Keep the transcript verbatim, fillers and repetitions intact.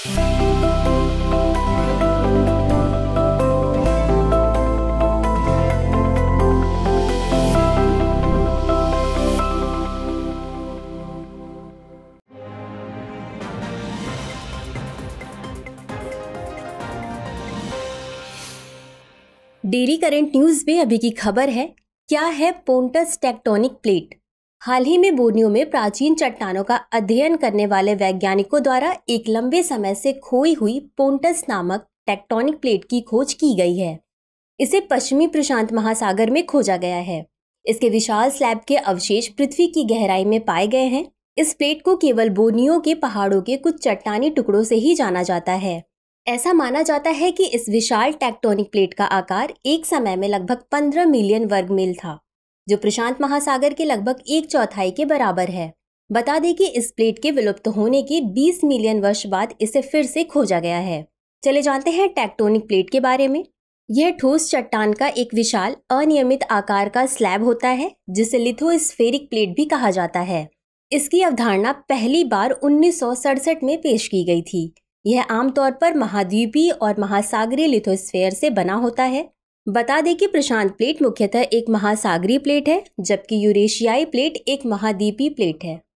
Daily current news में अभी की खबर है, क्या है पोंटस टेक्टोनिक प्लेट। हाल ही में बोर्नियो में प्राचीन चट्टानों का अध्ययन करने वाले वैज्ञानिकों द्वारा एक लंबे समय से खोई हुई पोंटस नामक टेक्टोनिक प्लेट की खोज की गई है। इसे पश्चिमी प्रशांत महासागर में खोजा गया है। इसके विशाल स्लैब के अवशेष पृथ्वी की गहराई में पाए गए हैं। इस प्लेट को केवल बोर्नियो के पहाड़ों के कुछ चट्टानी टुकड़ों से ही जाना जाता है। ऐसा माना जाता है कि इस विशाल टेक्टोनिक प्लेट का आकार एक समय में लगभग पंद्रह मिलियन वर्ग मील था, जो प्रशांत महासागर के लगभग एक चौथाई के बराबर है। बता दें कि इस प्लेट के विलुप्त होने के बीस मिलियन वर्ष बाद इसे फिर से खोजा गया है। चले जानते हैं टेक्टोनिक प्लेट के बारे में। यह ठोस चट्टान का एक विशाल अनियमित आकार का स्लैब होता है, जिसे लिथोस्फेरिक प्लेट भी कहा जाता है। इसकी अवधारणा पहली बार उन्नीस सौ सड़सठ में पेश की गई थी। यह आमतौर पर महाद्वीपीय और महासागरीय लिथोस्फीयर से बना होता है। बता दें कि प्रशांत प्लेट मुख्यतः एक महासागरीय प्लेट है, जबकि यूरेशियाई प्लेट एक महाद्वीपीय प्लेट है।